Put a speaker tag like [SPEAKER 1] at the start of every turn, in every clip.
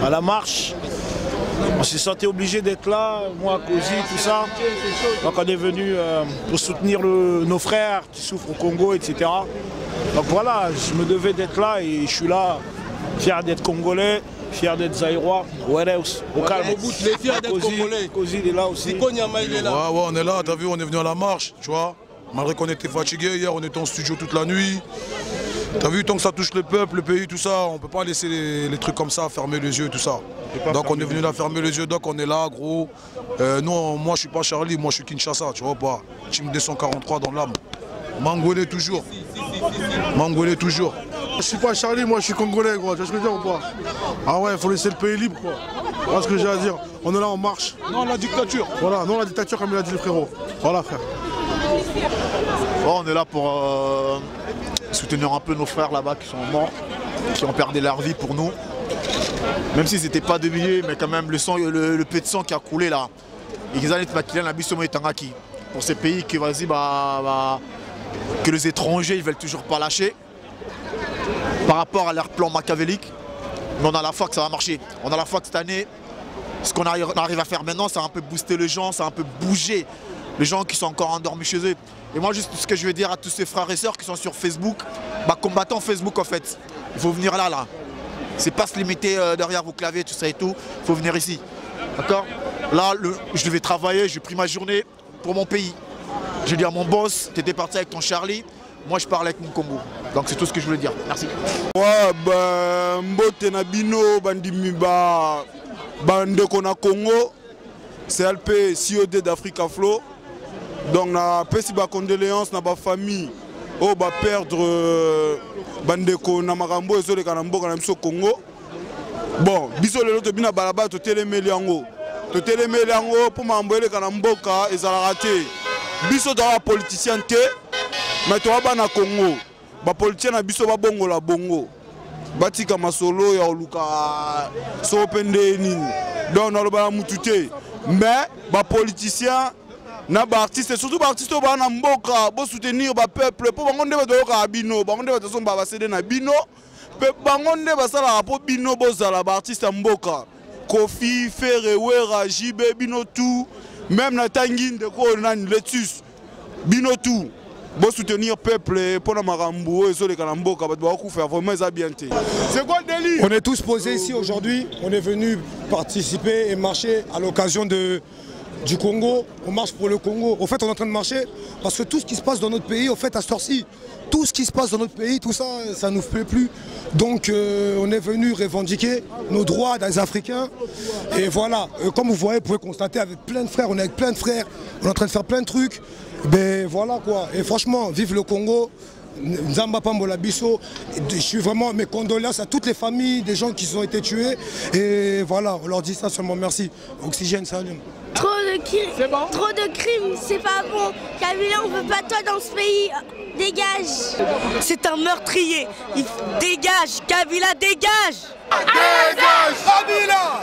[SPEAKER 1] à la marche. On s'est senti obligé d'être là, moi, Kosi, tout ça. Donc on est venu pour soutenir nos frères qui souffrent au Congo, etc. Donc voilà, je me devais d'être là et je suis là, fier d'être Congolais, fier d'être Zaïrois. Ouais, au calme.
[SPEAKER 2] Fier d'être Congolais.
[SPEAKER 1] Kosi, il est là aussi.
[SPEAKER 3] Ouais, on est là, t'as vu, on est venu à la marche, tu vois. Malgré qu'on était fatigué, hier on était en studio toute la nuit. T'as vu, tant que ça touche le peuple, le pays, tout ça, on peut pas laisser les trucs comme ça, fermer les yeux, tout ça. Donc on est venu là fermer les yeux, donc on est là, gros. Non, moi je suis pas Charlie, moi je suis Kinshasa, tu vois pas. Team 243 dans l'âme. Mangolais toujours. Mangolais toujours.
[SPEAKER 4] Je suis pas Charlie, moi je suis Congolais, gros, tu vois ce que je veux dire ou pas? Ah ouais, il faut laisser le pays libre, quoi. Voilà ce que j'ai à dire. On est là en marche.
[SPEAKER 3] Non, la dictature.
[SPEAKER 4] Voilà, non la dictature comme il a dit le frérot. Voilà, frère.
[SPEAKER 5] Bon, on est là pour soutenir un peu nos frères là-bas qui sont morts, qui ont perdu leur vie pour nous. Même s'ils n'étaient pas de milliers, mais quand même le peu de sang qui a coulé là. Pour ces pays qui, vas-y, que les étrangers ils veulent toujours pas lâcher par rapport à leur plan machiavélique. Mais on a la foi que ça va marcher. On a la foi que cette année, ce qu'on arrive à faire maintenant, ça a un peu boosté les gens, ça a un peu bougé les gens qui sont encore endormis chez eux. Et moi, juste ce que je veux dire à tous ces frères et sœurs qui sont sur Facebook, combattants Facebook en fait. Il faut venir là. C'est pas se limiter derrière vos claviers, tout ça et tout. Il faut venir ici. D'accord? Là, je devais travailler, j'ai pris ma journée pour mon pays. J'ai dit à mon boss, tu étais parti avec ton Charlie, moi je parle avec mon Congo. Donc c'est tout ce que je voulais dire. Merci.
[SPEAKER 4] Ouais, mbote na bino bandimi bandeko na Congo, CLP COD d'Africa Flow. Donc na pesi ba condoléances na ba famille o ba perdre bandeko na makambo ezoleka na mboka na biso Congo. Bon, biso lelo to bina balaba to telemeli yango. To telemeli yango pour mambo eleka na mboka ezalaka te. Biso to ba politicien te, mais to ba na Congo. Ba politicien na biso ba bongo la bongo. Batika masolo ya oluka so pende nini. Donc na lo ba mutu te. Mais ba politicien na ba artiste surtout ba artiste ba na mboka bo soutenir ba peuple pour bango nde ba doka bino bango nde ba toso ba céder na bino pe bango nde ba sala po bino bozala ba artiste mboka Kofi Ferrewera JB bino tout même na tangi de ko nani Letus bino tout bo soutenir peuple pour na makambo eso le kalamboka ba ko faire vraiment ça bien té. C'est quoi le délire?
[SPEAKER 6] On est tous posés ici aujourd'hui, on est venu participer et marcher à l'occasion du Congo, on marche pour le Congo. Au fait, on est en train de marcher parce que tout ce qui se passe dans notre pays, au fait, à ce temps-ci, tout ce qui se passe dans notre pays, tout ça, ça ne nous plaît plus. Donc, on est venu revendiquer nos droits des Africains. Et voilà, comme vous voyez, vous pouvez constater avec plein de frères, on est avec plein de frères, on est en train de faire plein de trucs. Ben voilà quoi. Et franchement, vive le Congo. Nzamba Pambola Bisso, je suis vraiment mes condoléances à toutes les familles des gens qui ont été tués et voilà, on leur dit ça seulement merci. Oxygène, salut.
[SPEAKER 7] Trop de crimes, c'est pas bon. Kabila, on veut pas toi dans ce pays. Dégage. C'est un meurtrier. Il dégage. Kabila, dégage.
[SPEAKER 4] Dégage Kabila.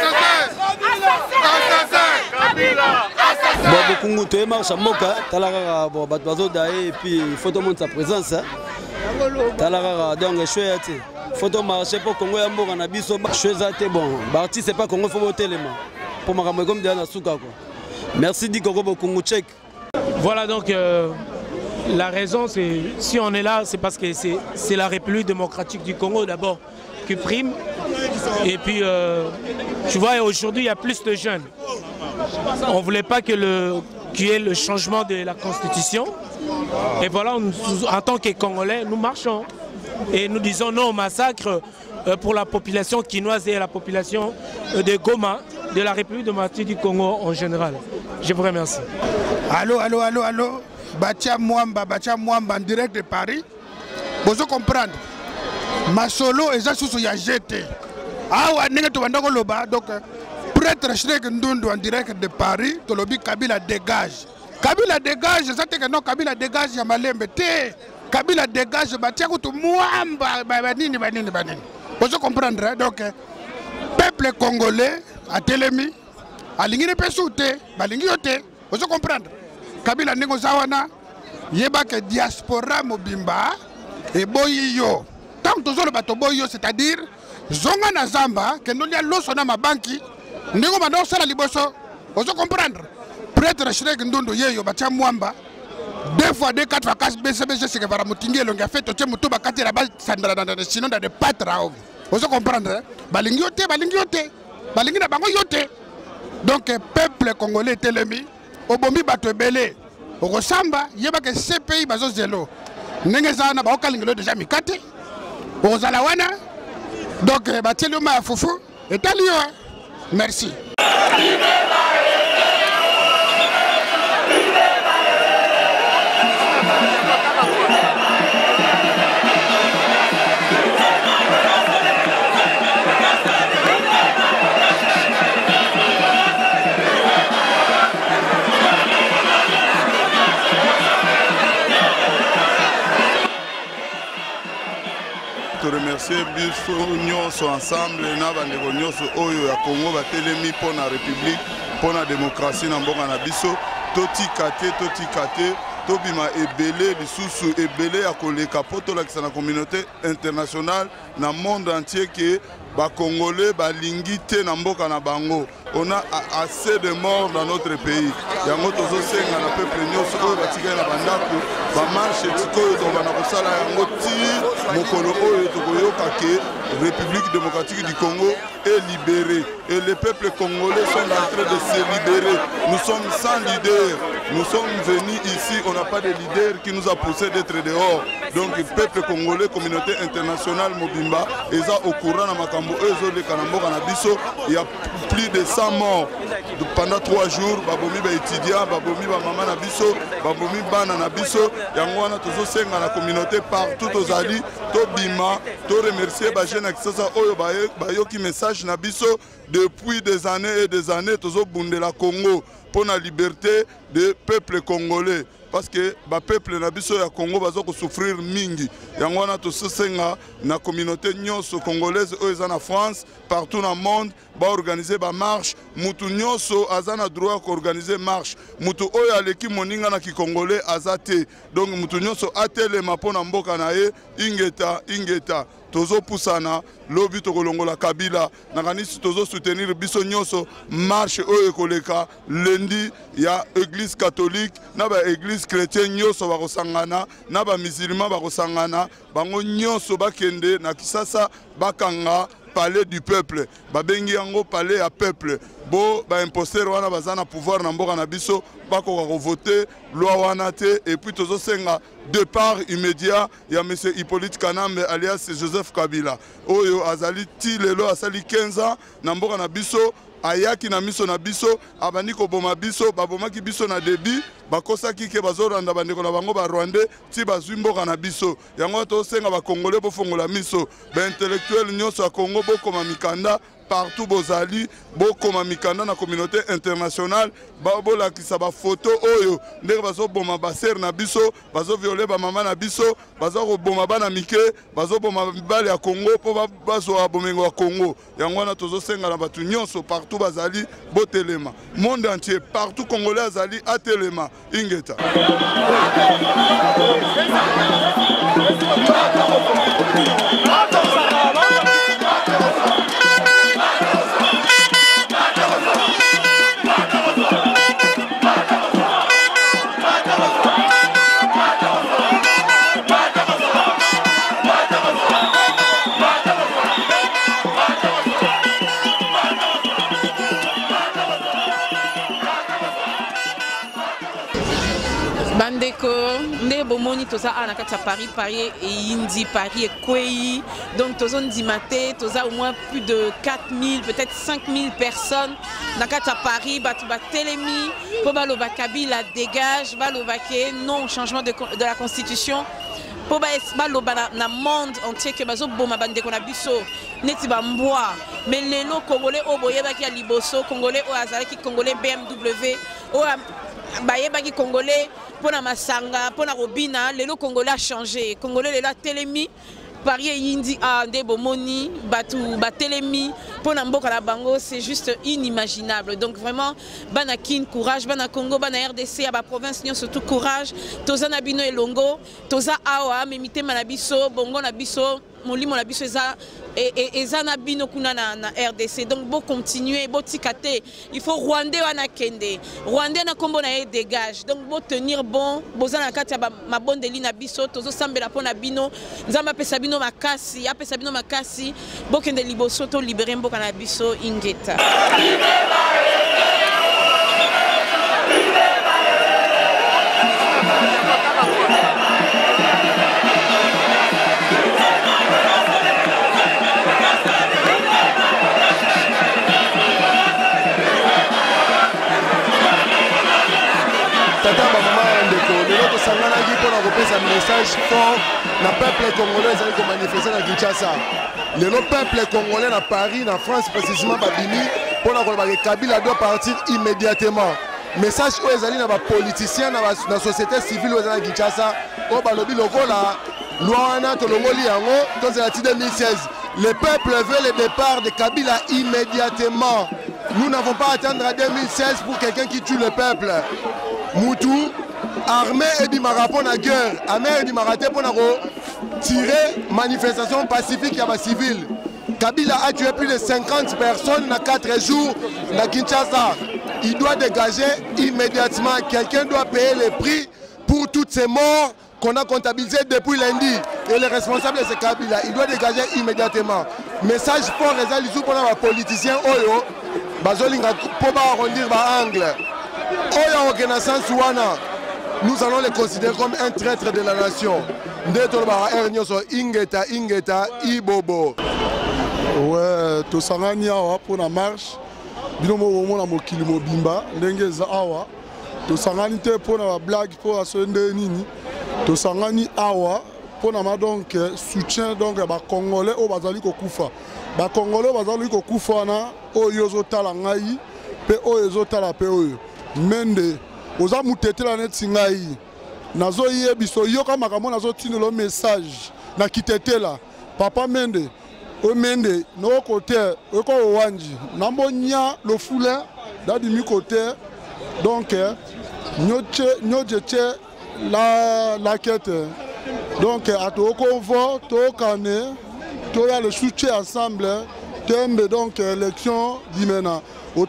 [SPEAKER 8] Bon, Congo, tu es marche à Moka, Talara, bon, Batbazo Dae, et puis il faut montrer sa présence. Talara, donc, chouette. Faut marcher pour Congo, Yambo, Nabiso, chouette, bon. Barti, c'est pas Congo, faut voter les mains. Pour ma comme Diana Souka. Merci, dit Congo, Congo, tchèque.
[SPEAKER 9] Voilà, donc, la raison, c'est si on est là, c'est parce que c'est la République démocratique du Congo d'abord qui prime. Et puis, tu vois, aujourd'hui, il y a plus de jeunes. On ne voulait pas qu'il y ait le changement de la Constitution. Et voilà, en tant que Congolais, nous marchons. Et nous disons non au massacre pour la population quinoise et la population de Goma, de la République démocratique du Congo en général. Je vous remercie.
[SPEAKER 10] Allô. Batia Mwamba en direct de Paris. Vous comprendre. Ma solo est sous ya jeté. Ah ouais, donc prêtre Shrek Ndundu en direct de Paris, Tolobi Kabila dégage. Kabila dégage, ça que non Kabila dégage ya malembe te. Kabila dégage batia kutu Mwamba banini. Vous comprendre donc peuple congolais a Télémi, a lingine pesute, balingi yote. Vous comprendre. Kabila ndenge zawana yeba que diaspora mobimba et boyiyo. Tant que toujours le bateau boyiyo, c'est-à-dire zonga na zamba kendo lia loso na mabanki ndeko bando sala liboso ozo comprendre prêtre Shrek Ndondo yeyo bacha mwamba 2 fois 4 fois 4 BCBG c'est que va mutingi longa fait to muto bakati la base sandra dans sinon dans des patra ozo comprendre balingi yote balingi na bango yote donc peuple congolais telemi obombi bato belé okosamba yeba ke CPI bazo zelo ndenge za na ba okalingelo déjà mikate ozala wana donc batieli ma fufu etali yo merci.
[SPEAKER 2] Remercier biso nyonso ensemble na bandeko nyonso oyo ya Congo batelemi pour la République, pour la démocratie na mboka na biso totika te tobima ebele lisusu ebele ya koleka po tolakisa na communauté internationale na monde entier que ba Congolais balingi te na mboka na bango. On a assez de morts dans notre pays. Yango tozosenga na peuple nyonso oyo batika na bandako ba marche tikoyo to bana kosala yango ti mokolo oyo tokoyoka ke République démocratique du Congo est libérée et les peuples congolais sont en train de se libérer. Nous sommes sans leader. Nous sommes venus ici, on n'a pas de leader qui nous a poussé d'être dehors. Donc le peuple congolais, communauté internationale Mobimba, ils sont au courant de Makambo, il y a plus de 100 morts pendant 3 jours. Babomi ba étudiant, babomi ba maman na biso, babomi bana na biso. Yangwana tozo senga la communauté partout aux alliés, to bima, to remercier ba jeune akisa oyo ba yo ki message na biso depuis des années et des années tozo bundela Congo pour la liberté des peuples congolais. Parce que le peuple na biso ya Congo bazo ko souffrir mingi. Yango wana to senga na communauté nyonso congolaise oyo en France, partout dans le monde, ba organiser ba marche, mutu nyonso azana droit ko organiser marche. Mutu oyo aleki moninga na ki congolais azate. Donc mutu nyonso atelema pona mboka na ye ingeta. Tozo pusana lobi to kolongola Kabila nakanisi tozo soutenir biso nyonso marche oyo koleka lundi ya église catholique na ba église chrétienne nyonso bakosangana na ba musulman bakosangana bango nyonso bakende na Kisasa bakanga palais du peuple babengi yango palais à peuple bo ba imposter wana bazana pouvoir na mboka na biso bako ko voter loi wana te et puis tozo senga départ immédiat ya monsieur Hippolyte Kanambe alias Joseph Kabila oyo azali ti lelo asali 15 ans na mboka na biso ayaki na miso na biso abandi ko boma biso babomaki biso na débit bakosaki ke bazoranda bandeko na bango ba Rwandais ti bazwi mboka na biso yango to senga ba Congolais bo fongola miso ba intellectuel nyonso ya Congo bokoma mikanda partout bozali bokoma mikanda na communauté internationale babolakisa ba photo oyo ndenge bazoboma baser na biso bazovioler ba mama na biso bazoboma bana mike bazoboma mibale ya Congo po bazwa bomengo ya Congo yango wana tozosenga na batu nyonso partout bazali botelema monde entier partout congolais azali atelema ingeta.
[SPEAKER 11] Bandeko, nde bomoni toza a na kati ya Paris et Indi, Paris et Kwei. Donc toza ndimate, toza au moins plus de 4000, peut-être 5000 personnes na kati ya Paris, batu ba telemi, po baloba Kabila dégage, baloba ke non changement de la constitution. Po baloba na monde entier que bazo boma bandeko na biso neti ba mbwa. Mais lelo Congolais o boyeba ki ya liboso, Congolais o azalaki Congolais BMW o bayebaki Congolais pour la masanga, pour la robina, le Congolais a changé. Congolais le la télémi, Paris et Indi a des bomoni, batu batelemi, pour la mboka la bango, c'est juste inimaginable. Donc vraiment, banakin courage, bana Congo, bana RDC, à la province nyon surtout courage. Toza nabino et longo, toza awa, memite manabiso, bongo nabiso. molimo na biso eza na bino kuna na RDC. Donc bo continuer, bo tikate. Il faut Rwandais wana kende. Rwandais na kombo na ye dégage. Donc bo tenir bon, bozana kati ya mabondeli na biso, tozo sambela pona bino, nzamba pesa bino makasi, apesa bino makasi, bo kende liboso to libérer mboka na biso ingeta.
[SPEAKER 12] Tata Bamama Ndeko, lelo tosanganaki mpona kopesa message fort na peuple congolais ezali komanifeste na Kinshasa. Lelo peuple congolais na Paris, na France précisément babimi mpona koloba ke Kabila doit partir immédiatement. Message oyo ezali na bapoliticien na société civile oyo ezali na Kinshasa oyo balobi lokola loi wana tolongoli yango tozela ti 2016. Le peuple veut le départ de Kabila immédiatement. Nous n'avons pas à attendre à 2016 pour quelqu'un qui tue le peuple. Moutou, armée et bimara pour la guerre, armée et bimara pour tirer manifestation pacifique à la civile. Kabila a tué plus de 50 personnes dans 4 jours dans Kinshasa. Il doit dégager immédiatement. Quelqu'un doit payer le prix pour toutes ces morts qu'on a comptabilisées depuis lundi. Et le responsable c'est Kabila. Il doit dégager immédiatement. Message fort les alliés pour les politiciens. Oyo, bazolinga pour arrondir l'angle. Oyo Okenasan Souana, nous allons les considérer comme un traître de la nation. Ndetolba Ernyoso Ingeta Ingeta Ibobo.
[SPEAKER 4] Ouais, tosangani awa pour la marche. Binomo omona mokili mobimba ndenge za awa. Tosangani te pour la blague pour asende nini. Tosangani awa pour na donc soutien donc ba congolais au bazali ko kufa. Ba congolais bazali ko kufa na oyo zo tala ngai pe oyo zo tala pe oyo. Mende oza mutete la net singai nazo yebiso yoka makambo nazo tinelo message na kitete la papa Mende o Mende no côté eko wanji nambonya le foulin dadi mi côté donc nyoche la quête donc atoko vo to kane to ya le soutien ensemble tembe donc élection dimena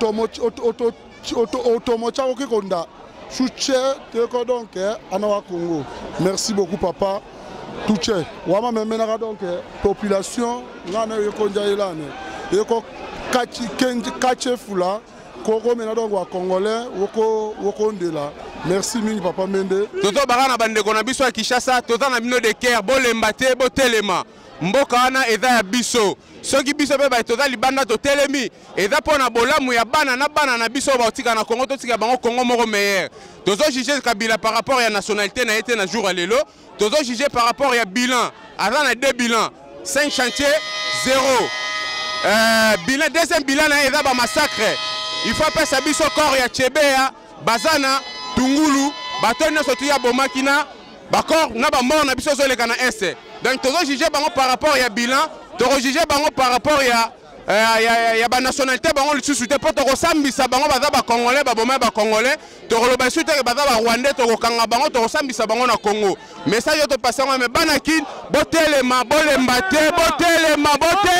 [SPEAKER 4] merci beaucoup papa. Touché. Wama memena donc population ngana yokonja ilane. Yoko kache fula koko mena donc wa congolais woko ndela. Merci mingi papa Mende.
[SPEAKER 13] Toto barana bande kona biso ya Kinshasa, toto na bino de Caire, bolemba te botelema. Mboka wana eza ya biso. Soki biso pe ba toza libanda to telemi eza pona bolamu ya bana na biso ba otika na Congo to tika bango Congo moko meilleur. Tozo juger Kabila par rapport à nationalité na été na jour à lelo. Tozo juger par rapport à bilan. Avant na 2 bilans, 5 chantiers, 0. Bilan deuxième bilan na eza ba massacre. Il faut pas sa biso corps ya Chebea, Bazana, Tungulu, batone sotu ya Bomakina, ba corps na ba mort na biso zo leka na est. Donc tozo juger bango par rapport à bilan. Tu juger bango par rapport à la nationalité bango le sous-souté pour te resambisa bango baza ba congolais ba boma ba congolais to roloba suite baza ba rwandais to kanga bango to resambisa bango na Congo message to passer mais banakin botelema bolemba te botelema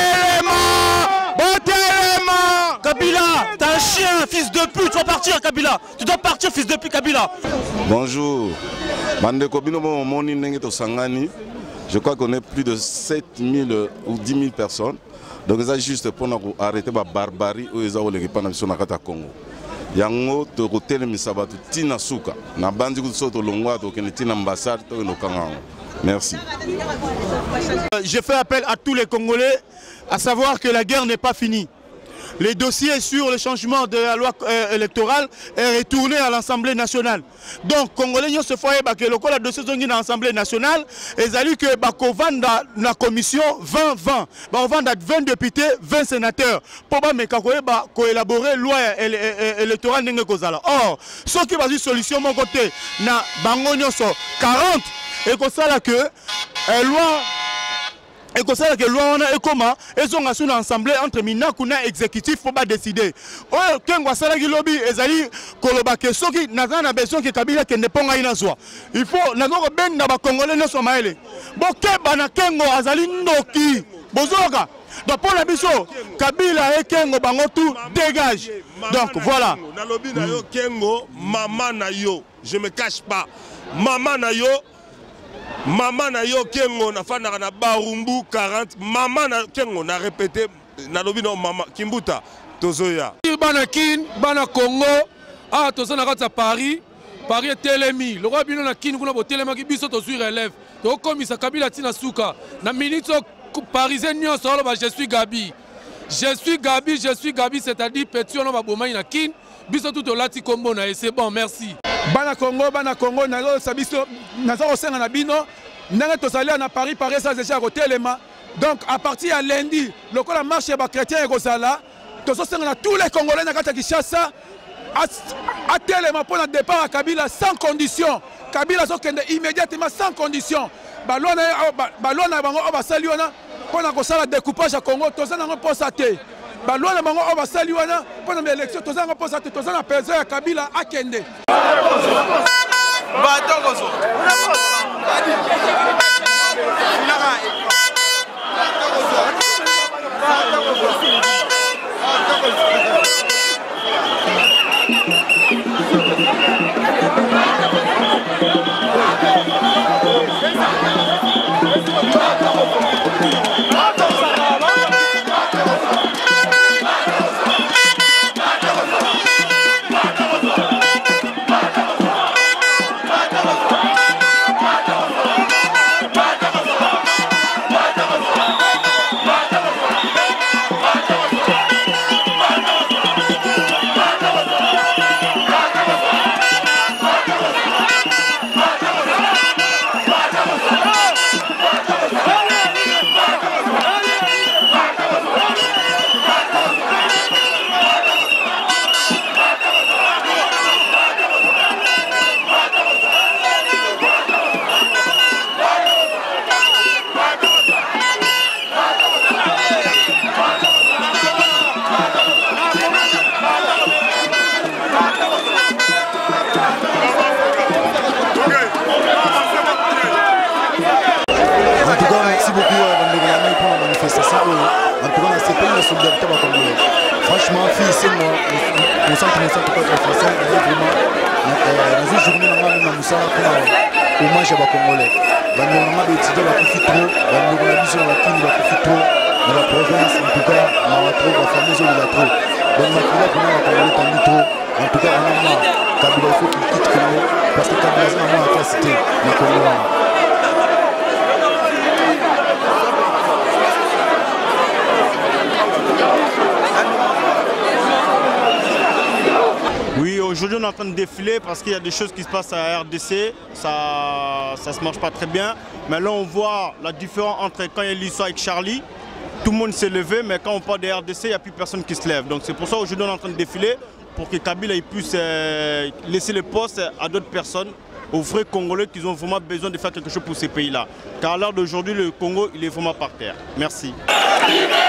[SPEAKER 14] Kabila, t'es un chien, fils de pute, tu dois partir Kabila. Tu dois partir fils de pute Kabila.
[SPEAKER 2] Bonjour. Bande kobino mo moni ndenge to sangani. Je crois qu'on est plus de 7000 ou 10 000 personnes. Donc c'est juste pour arrêter la barbarie où ils ont les répandations dans le Congo. Yango to hotel misabatu tina suka na bandi ku soto longwa to kenetina ambassade to no kanganga. Merci.
[SPEAKER 14] Je fais appel à tous les Congolais à savoir que la guerre n'est pas finie. Les dossiers sur le changement de la loi électorale est retourné à l'Assemblée nationale. Donc, Congolais, nous se voyons que le dossier dans l'Assemblée nationale, ils ont dit que dans la commission 20-20, on va 20 députés, 20 sénateurs. Pour élaborer la loi électorale. Or, ce qui va être solution, mon côté, na 40, et comme ça, là que loi et que ça que loi on a comment ils ont assuré l'assemblée entre minakuna exécutif faut pas décider oh kengo sala ki lobby ezali koloba ke soki nazana besoin que Kabila ke ne ponga ina zwa il faut nazoko ben na ba congolais ne so maele boke bana kengo azali ndoki bozoka donc pour la biso Kabila et kengo bango tout dégage donc voilà
[SPEAKER 15] na lobby na yo kengo maman na yo je me cache pas maman na yo kengo na fana na barumbu 40 maman na kengo na répété na lobi no maman Kimbuta tozoya
[SPEAKER 16] bana kin bana Congo ah tozana kata Paris telemi le roi bino na kin kuna bo telema ki biso to sur relève to komisa Kabila tina suka na minute parisien nyonso ba je suis Gabi c'est-à-dire petit on va bomai na kin biso tout lati kombo na c'est bon merci
[SPEAKER 14] bana Congo nazo sabiso nazo senga na bino ndenge tozali na Paris ça déjà kotelema donc à partir à lundi lokola marche ba chrétien ekozala tozo senga na tous les Congolais na kata Kinshasa à telema pour le départ à Kabila sans condition Kabila sokende immédiatement sans condition balona bango basali wana pour na kosala découpage à Congo tozo na posa te balona bango basali wana pour na élection tozo na posa te tozo na peso ya Kabila akende
[SPEAKER 17] Franchement, fille, c'est moi. On sent que nous sommes pas très façon. Vraiment, dans une journée, on a mis ça pour hommage à Congolais. On a étudié la profite trop. On a mis sur la kine, la profite trop. Dans la province, en tout cas, on a trop, la fameuse on a trop. Donc, on a pour nous, Congolais, t'as mis trop. En tout cas, on a marre. Kabila, il faut qu'il quitte Congo. Parce que Kabila, c'est vraiment la capacité. Les Congolais.
[SPEAKER 18] Oui, aujourd'hui on est en train de défiler parce qu'il y a des choses qui se passent à RDC, ça se marche pas très bien. Mais là on voit la différence entre quand il y a l'histoire avec Charlie, tout le monde s'est levé, mais quand on parle de RDC, il n'y a plus personne qui se lève. Donc c'est pour ça aujourd'hui on est en train de défiler pour que Kabila puisse laisser le poste à d'autres personnes, aux vrais Congolais qui ont vraiment besoin de faire quelque chose pour ces pays-là. Car à l'heure d'aujourd'hui, le Congo il est vraiment par terre. Merci.